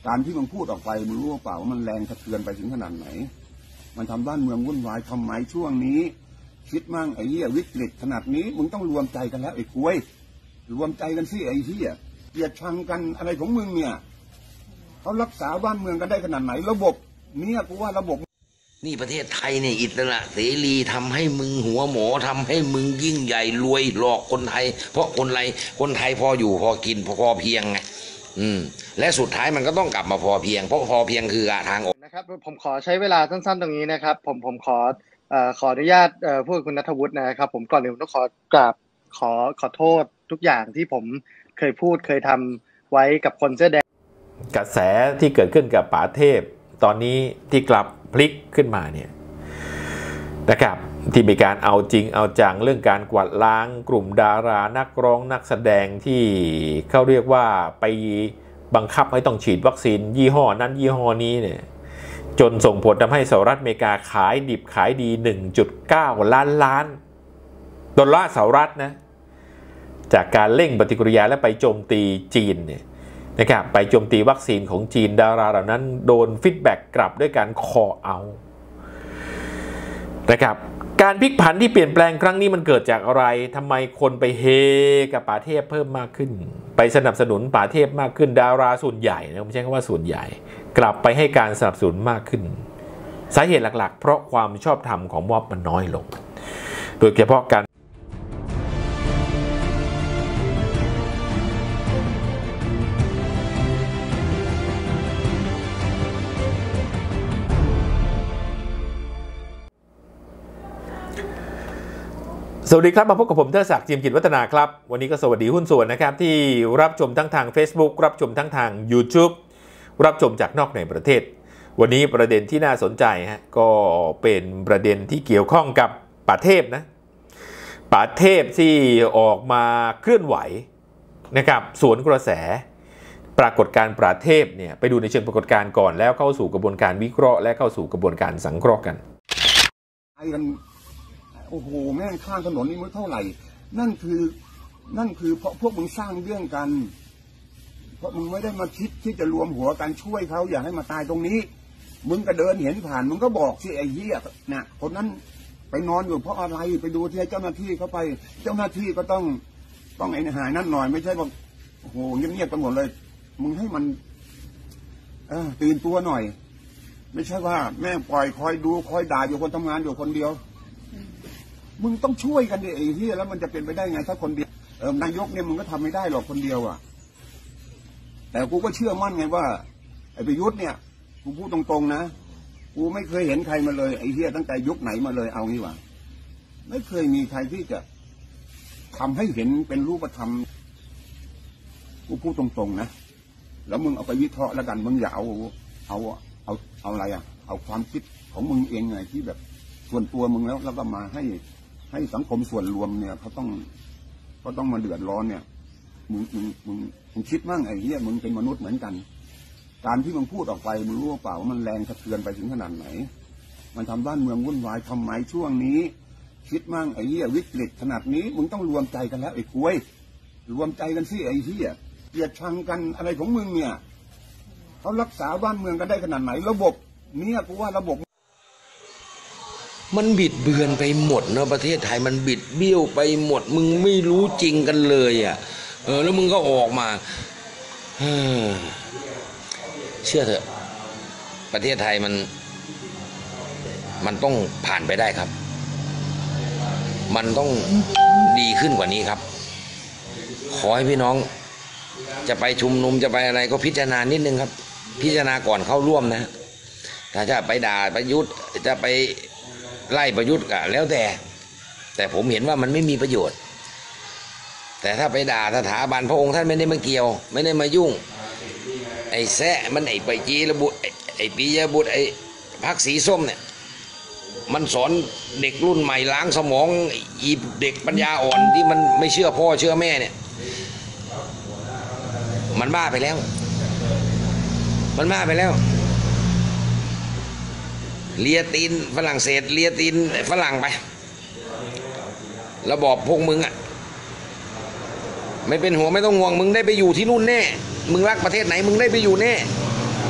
การที่มึงพูดออกไปมึงรู้เปล่าว่ามันแรงสะเทือนไปถึงขนาดไหนมันทำบ้านเมืองวุ่นวายทำไมช่วงนี้คิดมั่งไอ้เหี้ยวิกฤตขนาดนี้มึงต้องรวมใจกันแล้วไอ้กล้วยรวมใจกันสิไอ้เหี้ยเกลียดชังกันอะไรของมึงเนี่ยเขารักษาบ้านเมืองกันได้ขนาดไหนระบบเนี่ยกูว่าระบบนี่ประเทศไทยเนี่ยอิสระเสรีทำให้มึงหัวหมอทำให้มึงยิ่งใหญ่รวยหลอกคนไทยเพราะคนไทยพออยู่พอกินพอเพียงไงและสุดท้ายมันก็ต้องกลับมาพอเพียงเพราะพอเพียงคือทางออกนะครับผมขอใช้เวลาสั้นๆตรงนี้นะครับผมขออนุญาตพูดคุณณัฐวุฒินะครับผมก่อนอื่นต้องขอกราบขอโทษทุกอย่างที่ผมเคยพูดเคยทำไว้กับคนเสื้อแดงกระแสที่เกิดขึ้นกับป๋าเทพตอนนี้ที่กลับพลิกขึ้นมาเนี่ยนะครับที่มีการเอาจริงเอาจังเรื่องการกวาดล้างกลุ่มดารานักร้องนักแสดงที่เขาเรียกว่าไปบังคับให้ต้องฉีดวัคซีนยี่ห้อนั้นยี่ห้อนี้เนี่ยจนส่งผลทำให้สหรัฐอเมริกาขายดิบขายดี 1.9 ล้านดอลลาร์สหรัฐนะจากการเร่งปฏิกิริยาและไปโจมตีจีนเนี่ยนะครับไปโจมตีวัคซีนของจีนดาราเหล่านั้นโดนฟีดแบ็กกลับด้วยการคอเอานะครับการพลิกผันที่เปลี่ยนแปลงครั้งนี้มันเกิดจากอะไรทำไมคนไปเฮกับป๋าเทพเพิ่มมากขึ้นไปสนับสนุนป๋าเทพมากขึ้นดาราส่วนใหญ่นะผมใช้คำว่าส่วนใหญ่กลับไปให้การสนับสนุนมากขึ้นสาเหตุหลักๆเพราะความชอบธรรมของม็อบมันน้อยลงโดยเฉพาะการสวัสดีครับมาพบกับผมเทิดศักดิ์ จิมกิจวัฒนาครับวันนี้ก็สวัสดีหุ้นส่วนนะครับที่รับชมทั้งทาง Facebook รับชมทั้งทาง YouTube รับชมจากนอกในประเทศวันนี้ประเด็นที่น่าสนใจฮะก็เป็นประเด็นที่เกี่ยวข้องกับป๋าเทพนะป๋าเทพที่ออกมาเคลื่อนไหวนะครับสวนกระแสปรากฏการณ์ป๋าเทพเนี่ยไปดูในเชิงปรากฏการณ์ก่อนแล้วเข้าสู่กระบวนการวิเคราะห์และเข้าสู่กระบวนการสังเคราะห์กันโอ้โหแม่งข้างถนนนี่มันเท่าไหร่นั่นคือเพราะพวกมึงสร้างเรื่องกันเพราะมึงไม่ได้มาคิดที่จะรวมหัวกันช่วยเขาอย่าให้มาตายตรงนี้มึงก็เดินเห็นผ่านมึงก็บอกสิไอ้เหี้ยนะคนนั้นไปนอนอยู่เพราะอะไรไปดูที่เจ้าหน้าที่เขาไปเจ้าหน้าที่ก็ต้องไอ้หายนั่นหน่อยไม่ใช่บอกโอ้โหเงียบๆกันหมดเลยมึงให้มันตื่นตัวหน่อยไม่ใช่ว่าแม่งปล่อยคอยดูคอยด่าอยู่คนทำงานอยู่คนเดียวมึงต้องช่วยกันดิไอ้เหี้ยแล้วมันจะเป็นไปได้ไงถ้าคนเดียวนายกเนี่ยมึงก็ทำไม่ได้หรอกคนเดียวอ่ะแต่กูก็เชื่อมั่นไงว่าไอ้ประยุทธ์เนี่ยกูพูดตรงๆนะกูไม่เคยเห็นใครมาเลยไอ้เหี้ยตั้งแต่ยุคไหนมาเลยเอางี้วะไม่เคยมีใครที่จะทำให้เห็นเป็นรูปธรรมกูพูดตรงๆนะแล้วมึงเอาไปวิเคราะห์แล้วกันมึงอย่าเอาอะไรอ่ะเอาความคิดของมึงเองไงที่แบบส่วนตัวมึงแล้วก็มาให้สังคมส่วนรวมเนี่ยเขาต้องมาเดือดร้อนเนี่ยมึงคิดมั่งไอ้เหี้ยมึงเป็นมนุษย์เหมือนกันการที่มึงพูดออกไปมึงรู้เปล่าว่ามันแรงสะเทือนไปถึงขนาดไหนมันทำบ้านเมืองวุ่นวายทำไมช่วงนี้คิดมั่งไอ้เหี้ยวิกฤตขนาดนี้มึงต้องรวมใจกันแล้วไอ้กล้วยรวมใจกันสิไอ้เหี้ยเกลียดชังกันอะไรของมึงเนี่ยเขารักษาบ้านเมืองกันได้ขนาดไหนระบบเนี่ยกูว่าระบบมันบิดเบือนไปหมดเนอะประเทศไทยมันบิดเบี้ยวไปหมดมึงไม่รู้จริงกันเลยอ่ะแล้วมึงก็ออกมาเชื่อเถอะประเทศไทยมันต้องผ่านไปได้ครับมันต้องดีขึ้นกว่านี้ครับขอให้พี่น้องจะไปชุมนุมจะไปอะไรก็พิจารณานิดนึงครับพิจารณาก่อนเข้าร่วมนะถ้าจะไปด่าประยุทธ์จะไปไล่ประยุทธ์ก็แล้วแต่ผมเห็นว่ามันไม่มีประโยชน์แต่ถ้าไปด่าสถาบันพระองค์ท่านไม่ได้มาเกี่ยวไม่ได้มายุ่งไอ้แซะมันไอ้ไปจีระบุไอ้ปียบุตรไอ้พรรคสีส้มเนี่ยมันสอนเด็กรุ่นใหม่ล้างสมองอีเด็กปัญญาอ่อนที่มันไม่เชื่อพ่อเชื่อแม่เนี่ยมันบ้าไปแล้วเลียตีนฝรั่งเศสเลียตีนฝรั่งไประบอบพวกมึงอ่ะไม่เป็นห่วงไม่ต้องห่วงมึงได้ไปอยู่ที่นู่นแน่มึงรักประเทศไหนมึงได้ไปอยู่แน่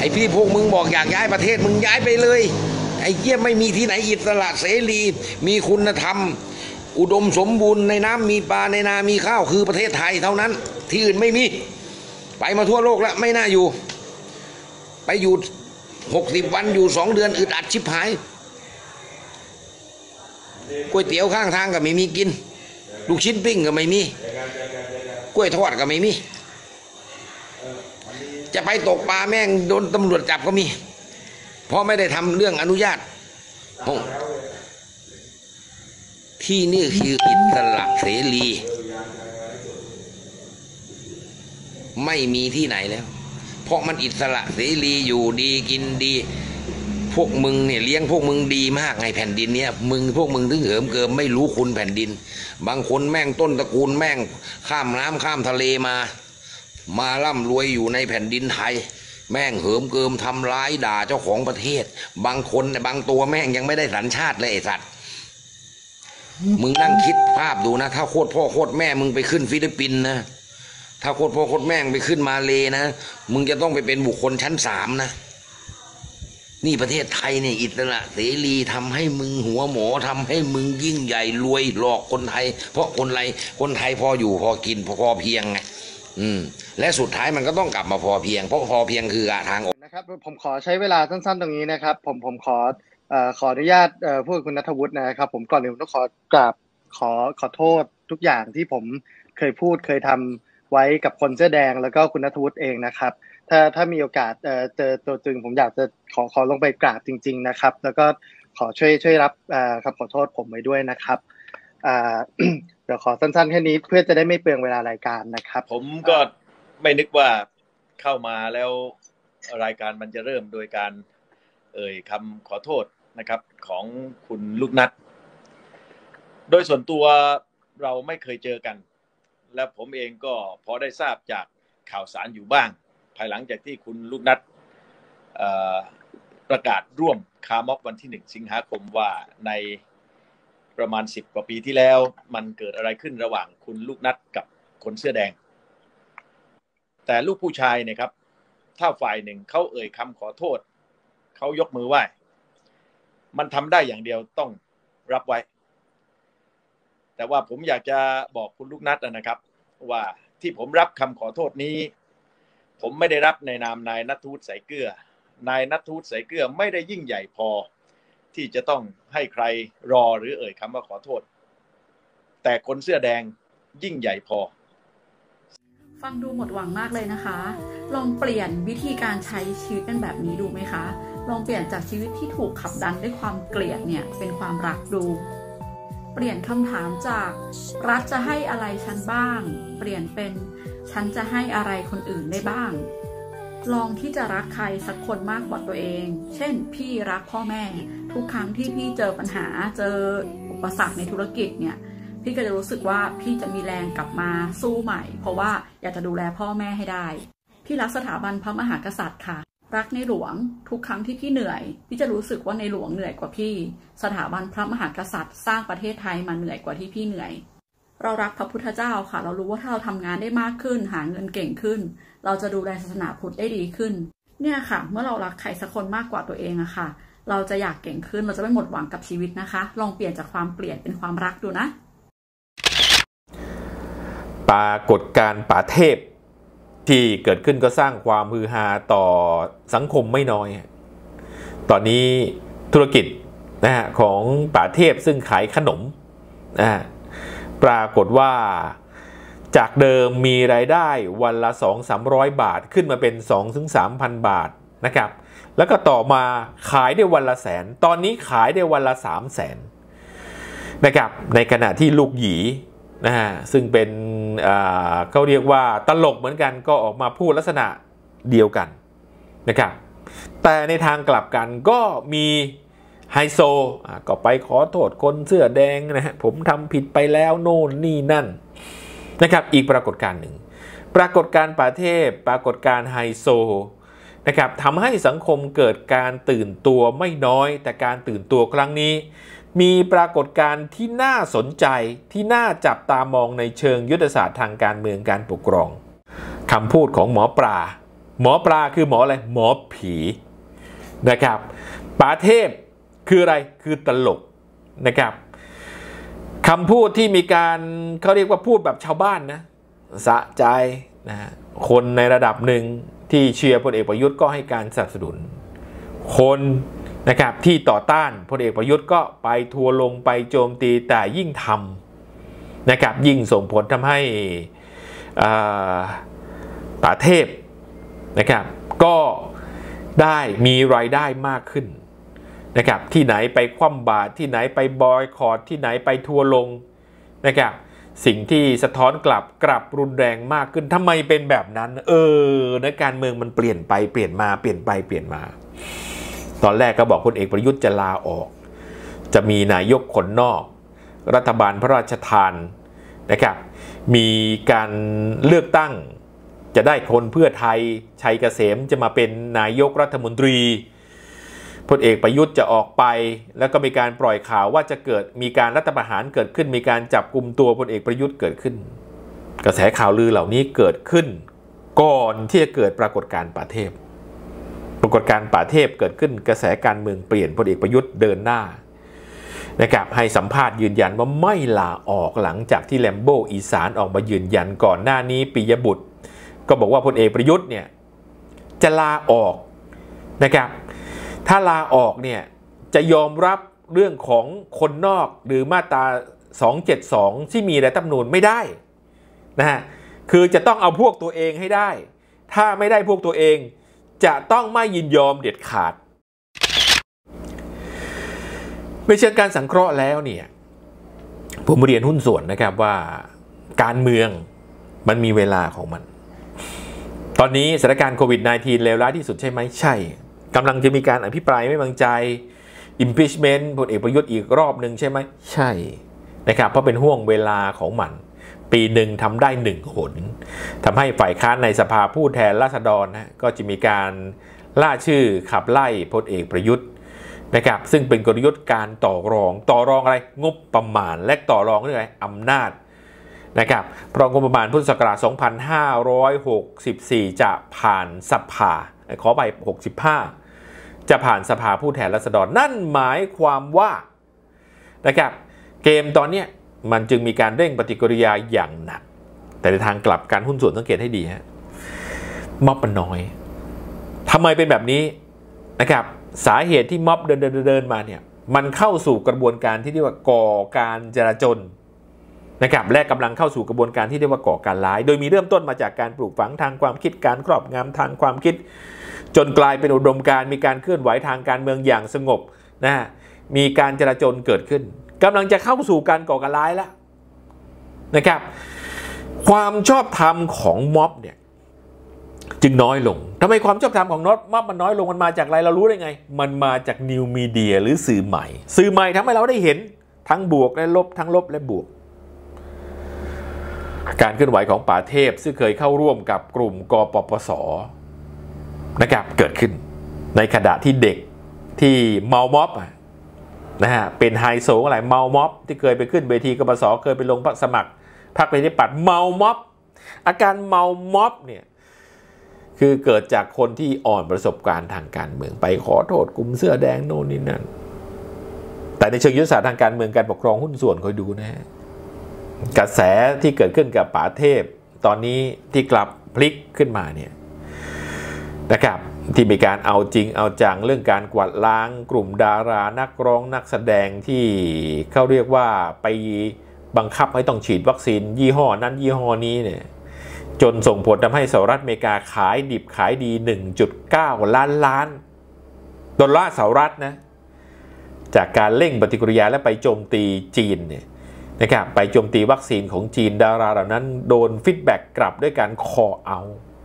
อ้พี่พวกมึงบอกอยากย้ายประเทศมึงย้ายไปเลยไอ้เหี้ยไม่มีที่ไหนอิสระเสรีมีคุณธรรมอุดมสมบูรณ์ในน้ำมีปลาในนามีข้าวคือประเทศไทยเท่านั้นที่อื่นไม่มีไปมาทั่วโลกแล้วไม่น่าอยู่ไปอยู่60 วันอยู่2 เดือนอึดอัดชิบหายก๋วยเตี๋ยวข้างทางก็ไม่มีกินลูกชิ้นปิ้งก็ไม่มีกล้วยทอดก็ไม่มีจะไปตกปลาแม่งโดนตำรวจจับก็มีเพราะไม่ได้ทำเรื่องอนุญาตที่นี่คืออิสระเสรีไม่มีที่ไหนแล้วเพราะมันอิสระเสรีอยู่ดีกินดีพวกมึงเนี่ยเลี้ยงพวกมึงดีมากไงแผ่นดินเนี้ยพวกมึงถึงเหิมเกิมไม่รู้คุณแผ่นดินบางคนแม่งต้นตระกูลแม่งข้ามน้ำข้ามทะเลมาร่ำรวยอยู่ในแผ่นดินไทยแม่งเหิมเกิมทำร้ายด่าเจ้าของประเทศบางคนบางตัวแม่งยังไม่ได้สัญชาติเลยไอ้สัตว์มึงนั่งคิดภาพดูนะถ้าโคตรพ่อโคตรแม่มึงไปขึ้นฟิลิปปินส์นะถ้าโคตรพ่อโคตรแม่งไปขึ้นมาเลนะมึงจะต้องไปเป็นบุคคลชั้น3นะนี่ประเทศไทยเนี่ยอิสระเสรีทำให้มึงหัวหมอทำให้มึงยิ่งใหญ่รวยหลอกคนไทยเพราะคนไทยพออยู่พอกินพอเพียงไงและสุดท้ายมันก็ต้องกลับมาพอเพียงเพราะพอเพียงคือทางออกนะครับผมขอใช้เวลาสั้นๆตรงนี้นะครับผมขออนุญาตพูดคุณณัฐวุฒินะครับผมก่อนอื่นต้องขอโทษทุกอย่างที่ผมเคยพูดเคยทำไว้กับคนเสื้อแดงแล้วก็คุณณัฐวุฒิเองนะครับถ้ามีโอกาสเจอตัวจริงผมอยากจะขอลงไปกราบจริงๆนะครับแล้วก็ขอช่วยรับคำขอโทษผมไว้ด้วยนะครับเดี๋ยวขอสั้นๆแค่นี้เพื่อจะได้ไม่เปลืองเวลารายการนะครับผมก็ไม่นึกว่าเข้ามาแล้วรายการมันจะเริ่มโดยการคำขอโทษนะครับของคุณลูกนัทโดยส่วนตัวเราไม่เคยเจอกันและผมเองก็พอได้ทราบจากข่าวสารอยู่บ้างภายหลังจากที่คุณลูกนัทประกาศร่วมคาร์ม็อบวันที่1 สิงหาคมว่าในประมาณ10 กว่าปีที่แล้วมันเกิดอะไรขึ้นระหว่างคุณลูกนัทกับคนเสื้อแดงแต่ลูกผู้ชายเนี่ยครับถ้าฝ่ายหนึ่งเขาคำขอโทษเขายกมือไหว้มันทำได้อย่างเดียวต้องรับไว้แต่ว่าผมอยากจะบอกคุณลูกนัทนะครับว่าที่ผมรับคำขอโทษนี้ผมไม่ได้รับในนามนายณัฐวุฒิ สายเกลือนายณัฐวุฒิ สายเกลือไม่ได้ยิ่งใหญ่พอที่จะต้องให้ใครรอหรือคำว่าขอโทษแต่คนเสื้อแดงยิ่งใหญ่พอฟังดูหมดหวังมากเลยนะคะลองเปลี่ยนวิธีการใช้ชีวิตเป็นแบบนี้ดูไหมคะลองเปลี่ยนจากชีวิตที่ถูกขับดันด้วยความเกลียดเนี่ยเป็นความรักดูเปลี่ยนคำถามจากรัฐจะให้อะไรฉันบ้างเปลี่ยนเป็นฉันจะให้อะไรคนอื่นได้บ้างลองที่จะรักใครสักคนมากกว่าตัวเองเช่นพี่รักพ่อแม่ทุกครั้งที่พี่เจอปัญหาเจออุปสรรคในธุรกิจเนี่ยพี่ก็จะรู้สึกว่าพี่จะมีแรงกลับมาสู้ใหม่เพราะว่าอยากจะดูแลพ่อแม่ให้ได้พี่รักสถาบันพระมหากษัตริย์ค่ะรักในหลวงทุกครั้งที่พี่เหนื่อยพี่จะรู้สึกว่าในหลวงเหนื่อยกว่าพี่สถาบันพระมหากษัตริย์สร้างประเทศไทยมาเหนื่อยกว่าที่พี่เหนื่อยเรารักพระพุทธเจ้าค่ะเรารู้ว่าถ้าเราทำงานได้มากขึ้นหาเงินเก่งขึ้นเราจะดูแลศาสนาพุทธได้ดีขึ้นเนี่ยค่ะเมื่อเรารักใครสักคนมากกว่าตัวเองอะค่ะเราจะอยากเก่งขึ้นเราจะไม่หมดหวังกับชีวิตนะคะลองเปลี่ยนจากความเกลียดเป็นความรักดูนะปรากฏการณ์ป่าเทพที่เกิดขึ้นก็สร้างความฮือฮาต่อสังคมไม่น้อยตอนนี้ธุรกิจของป่าเทพซึ่งขายขนมปรากฏว่าจากเดิมมีรายได้วันละ 200-300 บาทขึ้นมาเป็น 2-3,000 บาทนะครับแล้วก็ต่อมาขายได้วันละ100,000ตอนนี้ขายได้วันละ300,000นะครับในขณะที่ลูกหยีซึ่งเป็นเขาเรียกว่าตลกเหมือนกันก็ออกมาพูดลักษณะเดียวกันนะครับแต่ในทางกลับกันก็มีไฮโซก็ไปขอโทษคนเสื้อแดงผมทำผิดไปแล้วโน่นนี่นั่นนะครับอีกปรากฏการณ์หนึ่งปรากฏการณ์ป่าเทพปรากฏการณ์ไฮโซนะครับทำให้สังคมเกิดการตื่นตัวไม่น้อยแต่การตื่นตัวครั้งนี้มีปรากฏการณ์ที่น่าสนใจที่น่าจับตามองในเชิงยุทธศาสตร์ทางการเมืองการปกครองคำพูดของหมอปลาหมอปลาคือหมออะไรหมอผีนะครับป๋าเทพคืออะไรคือตลกนะครับคำพูดที่มีการเขาเรียกว่าพูดแบบชาวบ้านนะสะใจนะคนในระดับหนึ่งที่เชียร์พลเอกประยุทธ์ก็ให้การสนับสนุนคนนะครับที่ต่อต้านพลเอกประยุทธ์ก็ไปทัวร์ลงไปโจมตีแต่ยิ่งทำนะครับยิ่งส่งผลทำให้ป๋าเทพนะครับก็ได้มีรายได้มากขึ้นนะครับที่ไหนไปคว่ำบาตรที่ไหนไปบอยคอตที่ไหนไปทัวร์ลงนะครับสิ่งที่สะท้อนกลับรุนแรงมากขึ้นทำไมเป็นแบบนั้นในการเมืองมันเปลี่ยนไปเปลี่ยนมาเปลี่ยนไปเปลี่ยนมาตอนแรกก็บอกพลเอกประยุทธ์จะลาออกจะมีนายกคนนอกรัฐบาลพระราชทานนะครับมีการเลือกตั้งจะได้คนเพื่อไทยชัยเกษมจะมาเป็นนายกรัฐมนตรีพลเอกประยุทธ์จะออกไปแล้วก็มีการปล่อยข่าวว่าจะมีการรัฐประหารเกิดขึ้นมีการจับกุมตัวพลเอกประยุทธ์เกิดขึ้นกระแสข่าวลือเหล่านี้เกิดขึ้นก่อนที่จะเกิดปรากฏการณ์ป่าเทพปรากฏการณ์ป่าเทพเกิดขึ้นกระแสการเมืองเปลี่ยนพลเอกประยุทธ์เดินหน้านะครับให้สัมภาษณ์ยืนยันว่าไม่ลาออกหลังจากที่แลมโบอีสานออกมายืนยันก่อนหน้านี้ปิยบุตรก็บอกว่าพลเอกประยุทธ์เนี่ยจะลาออกนะครับถ้าลาออกเนี่ยจะยอมรับเรื่องของคนนอกหรือมาตรา272ที่มีในรัฐธรรมนูญไม่ได้นะฮะคือจะต้องเอาพวกตัวเองให้ได้ถ้าไม่ได้พวกตัวเองจะต้องไม่ยินยอมเด็ดขาดในเชิงการสังเคราะห์แล้วเนี่ยผมเรียนหุ้นส่วนนะครับว่าการเมืองมันมีเวลาของมันตอนนี้สถานการณ์โควิด -19 เลวร้ายที่สุดใช่ไหมใช่กำลังจะมีการอภิปรายไม่วางใจ impeachment พลเอกประยุทธ์อีกรอบหนึ่งใช่ไหมใช่นะครับเพราะเป็นห่วงเวลาของมันปีหนึ่งทำได้1 หนทำให้ฝ่ายค้านในสภาผู้แทนราษฎรนะก็จะมีการล่าชื่อขับไล่พลเอกประยุทธ์นะครับซึ่งเป็นกลยุทธ์การต่อรองอะไรงบประมาณและต่อรองเรื่องอะไรอำนาจนะครับเพราะงบประมาณพุทธศักราช2564จะผ่านสภาขอไป65จะผ่านสภาผู้แทนราษฎรนั่นหมายความว่านะครับเกมตอนนี้มันจึงมีการเร่งปฏิกิริยาอย่างหนักแต่ในทางกลับการหุ้นส่วนสังเกตให้ดีฮะม็อบมันน้อยทำไมเป็นแบบนี้นะครับสาเหตุที่ม็อบเดินมาเนี่ยมันเข้าสู่กระบวนการที่เรียกว่าก่อการจลาจลนะครับและกำลังเข้าสู่กระบวนการที่เรียกว่าก่อการร้ายโดยมีเริ่มต้นมาจากการปลูกฝังทางความคิดการครอบงำทางความคิดจนกลายเป็นอุดมการณ์มีการเคลื่อนไหวทางการเมืองอย่างสงบนะมีการจลาจลเกิดขึ้นกำลังจะเข้าสู่การก่อการร้ายแล้วนะครับความชอบธรรมของม็อบเนี่ยจึงน้อยลงทำไมความชอบธรรมของม็อบมันน้อยลงมันมาจากอะไรเรารู้ได้ไงมันมาจากนิวมีเดียหรือสื่อใหม่ทำให้เราได้เห็นทั้งบวกและลบทั้งลบและบวกการเคลื่อนไหวของป๋าเทพซึ่งเคยเข้าร่วมกับกลุ่มกปปสนะครับเกิดขึ้นในขณะที่เด็กที่เมาม็อบนะฮะเป็นไฮโซอะไรเมาม็อบที่เคยไปขึ้นเวทีกปปสเคยไปลงสมัครพรรคประชาธิปัตย์เมาม็อบอาการเมาม็อบเนี่ยคือเกิดจากคนที่อ่อนประสบการณ์ทางการเมืองไปขอโทษกลุ่มเสื้อแดงโน่นนี่นั่นแต่ในเชิงยุทธศาสตร์ทางการเมืองการปกครองหุ้นส่วนคอยดูนะฮะกระแสที่เกิดขึ้นกับป๋าเทพตอนนี้ที่กลับพลิกขึ้นมาเนี่ยนะครับที่มีการเอาจริงเอาจังเรื่องการกวาดล้างกลุ่มดารานักร้องนักแสดงที่เขาเรียกว่าไปบังคับให้ต้องฉีดวัคซีนยี่ห้อนั้นยี่ห้อนี้เนี่ยจนส่งผลทำให้สหรัฐอเมริกาขายดิบขายดี 1.9 ล้านดอลลาร์สหรัฐนะจากการเร่งปฏิกิริยาและไปโจมตีจีนเนี่ยนะครับไปโจมตีวัคซีนของจีนดาราเหล่านั้นโดนฟีดแบ็กกลับด้วยการคอเอา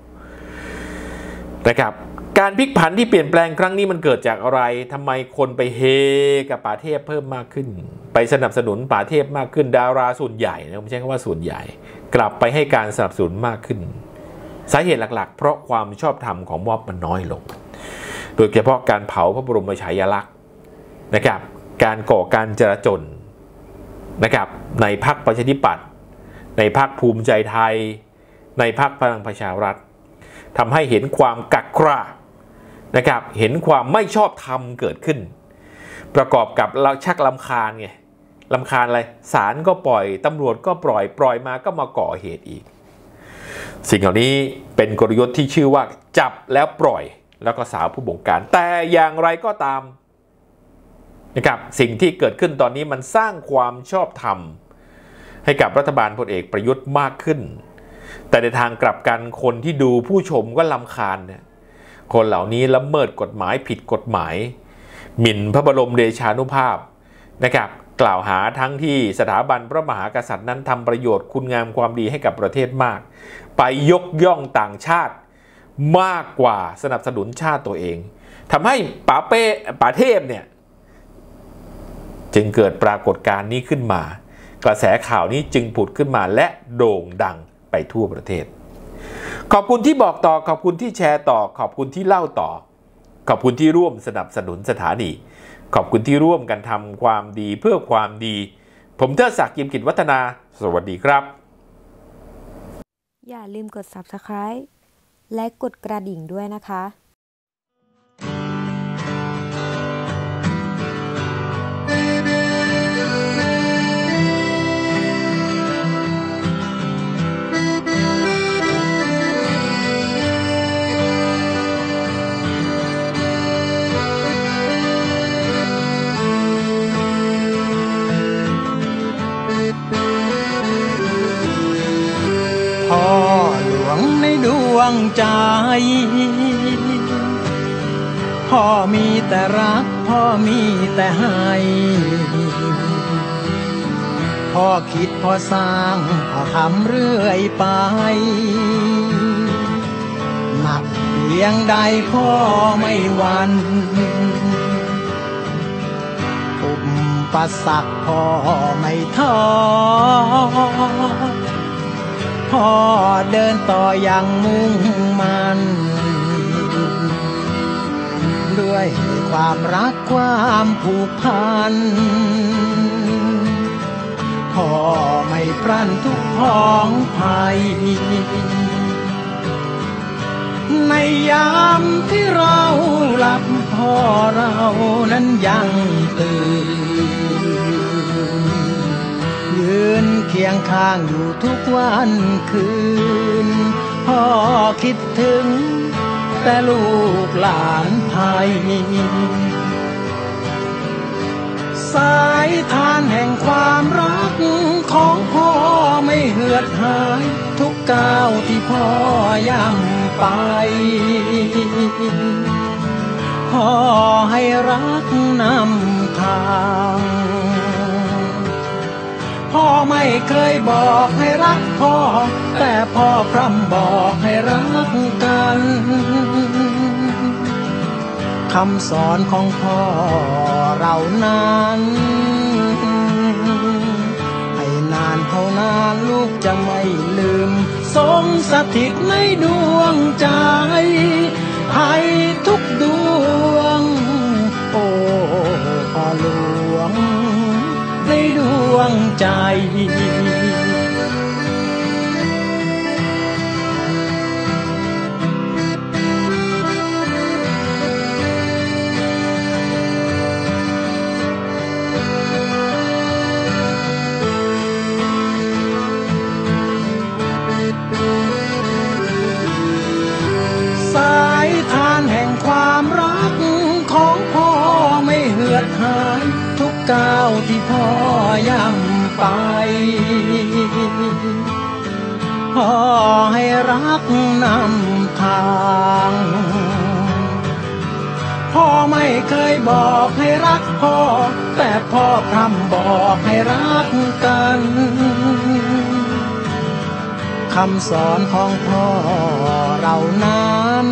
นะครับการพลิกผันที่เปลี่ยนแปลงครั้งนี้มันเกิดจากอะไรทำไมคนไปเฮกับป๋าเทพเพิ่มมากขึ้นไปสนับสนุนป๋าเทพมากขึ้นดาราส่วนใหญ่นะผมใช้คำว่าส่วนใหญ่กลับไปให้การสนับสนุนมากขึ้นสาเหตุหลักๆเพราะความชอบธรรมของม็อบมันน้อยลงโดยเฉพาะการเผาพระบรมฉายาลักษณ์นะครับการก่อการจลาจลนะครับในพรรคประชาธิปัตย์ในพรรคภูมิใจไทยในพรรคพลังประชารัฐทำให้เห็นความกักกร่านะครับเห็นความไม่ชอบธรรมเกิดขึ้นประกอบกับเราชักรำคาญไงรำคาญอะไรศาลก็ปล่อยตำรวจก็ปล่อยมาก็มาก่อเหตุอีกสิ่งเหล่านี้เป็นกลยุทธ์ที่ชื่อว่าจับแล้วปล่อยแล้วก็สาวผู้บงการแต่อย่างไรก็ตามนะครับสิ่งที่เกิดขึ้นตอนนี้มันสร้างความชอบธรรมให้กับรัฐบาลพลเอกประยุทธ์มากขึ้นแต่ในทางกลับกันคนที่ดูผู้ชมก็รำคาญเนี่ยคนเหล่านี้ละเมิดกฎหมายผิดกฎหมายหมิ่นพระบรมเดชานุภาพนะครับกล่าวหาทั้งที่สถาบันพระมหากษัตริย์นั้นทำประโยชน์คุณงามความดีให้กับประเทศมากไปยกย่องต่างชาติมากกว่าสนับสนุนชาติตัวเองทำให้ป๋าเทพเนี่ยจึงเกิดปรากฏการณ์นี้ขึ้นมากระแสข่าวนี้จึงผุดขึ้นมาและโด่งดังไปทั่วประเทศขอบคุณที่บอกต่อขอบคุณที่แชร์ต่อขอบคุณที่เล่าต่อขอบคุณที่ร่วมสนับสนุนสถานีขอบคุณที่ร่วมกันทำความดีเพื่อความดีผมเทิดศักดิ์ กิมกิจวัฒนาสวัสดีครับอย่าลืมกด Subscribe และกดกระดิ่งด้วยนะคะพ่อหลวงในดวงใจพ่อมีแต่รักพ่อมีแต่ให้พ่อคิดพ่อสร้างพ่อทำเรื่อยไปหนักเพียงใดพ่อไม่หวั่นอุปสรรคพ่อไม่ท้อพ่อเดินต่ออย่างมุ่งมั่นด้วยความรักความผูกพันพ่อไม่พลันทุกพ้องภัยในยามที่เราหลับพ่อเรานั้นยังตื่นยืนเคียงข้างอยู่ทุกวันคืนพ่อคิดถึงแต่ลูกหลานไทยสายทานแห่งความรักของพ่อไม่เหือดหายทุกก้าวที่พ่อย่ำไปพ่อให้รักนำทางพ่อไม่เคยบอกให้รักพ่อแต่พ่อพร่ำบอกให้รักกันคำสอนของพ่อเรานั้นให้นานเท่านานลูกจะไม่ลืมทรงสถิตในดวงใจให้ทุกดวงโอ้พ่อหลวงในดวงใจสายทานแห่งความรักของพ่อไม่เหือดหายทุกก้าวที่พ่อย่ำไปพ่อให้รักนำทางพ่อไม่เคยบอกให้รักพ่อแต่พ่อพร่ำบอกให้รักกันคำสอนของพ่อเรานั้น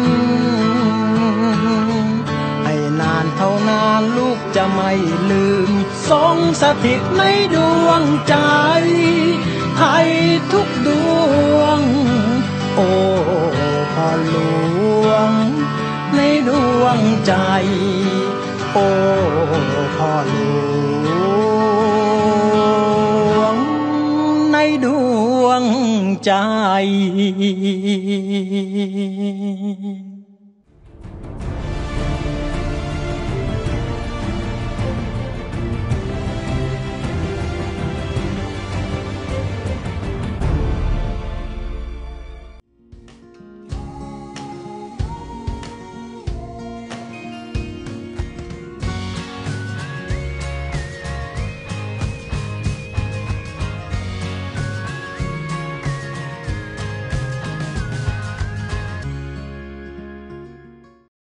ให้นานเท่านานลูกจะไม่ลืมทรงสถิตในดวงใจให้ทุกดวงโอ้พ่อหลวงในดวงใจโอ้พ่อหลวงในดวงใจ